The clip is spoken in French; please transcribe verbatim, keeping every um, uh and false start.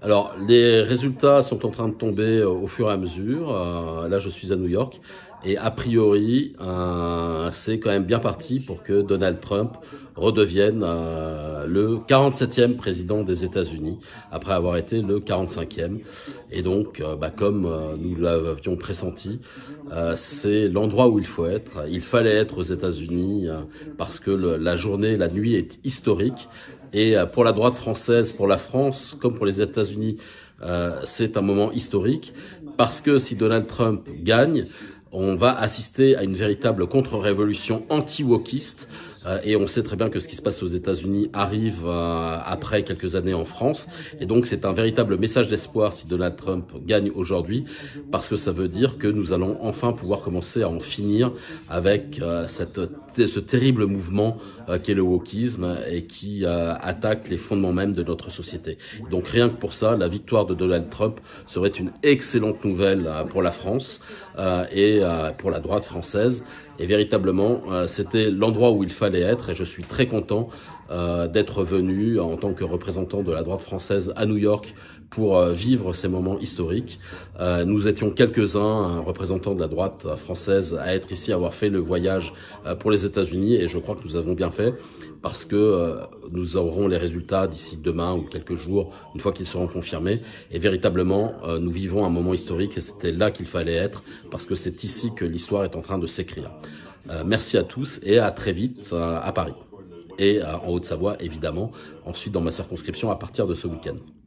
Alors, les résultats sont en train de tomber au fur et à mesure. Euh, là, je suis à New York et a priori, euh, c'est quand même bien parti pour que Donald Trump redevienne euh, le quarante-septième président des États-Unis après avoir été le quarante-cinquième. Et donc, euh, bah, comme euh, nous l'avions pressenti, euh, c'est l'endroit où il faut être. Il fallait être aux États-Unis euh, parce que le, la journée, la nuit est historique. Et pour la droite française, pour la France, comme pour les États-Unis, euh, c'est un moment historique parce que si Donald Trump gagne, on va assister à une véritable contre-révolution anti-wokiste. Euh, et on sait très bien que ce qui se passe aux États-Unis arrive euh, après quelques années en France. Et donc c'est un véritable message d'espoir si Donald Trump gagne aujourd'hui, parce que ça veut dire que nous allons enfin pouvoir commencer à en finir avec euh, cette, ce terrible mouvement euh, qu'est le wokisme et qui euh, attaque les fondements même de notre société. Donc rien que pour ça, la victoire de Donald Trump serait une excellente nouvelle euh, pour la France euh, et euh, pour la droite française. Et véritablement, euh, c'était l'endroit où il fallait être et je suis très content euh, d'être venu en tant que représentant de la droite française à New York pour euh, vivre ces moments historiques. Euh, nous étions quelques-uns, représentants de la droite française, à être ici, à avoir fait le voyage euh, pour les États-Unis et je crois que nous avons bien fait parce que euh, nous aurons les résultats d'ici demain ou quelques jours, une fois qu'ils seront confirmés. Et véritablement, euh, nous vivons un moment historique et c'était là qu'il fallait être parce que c'est ici que l'histoire est en train de s'écrire. Euh, merci à tous et à très vite euh, à Paris et euh, en Haute-Savoie évidemment, ensuite dans ma circonscription à partir de ce week-end.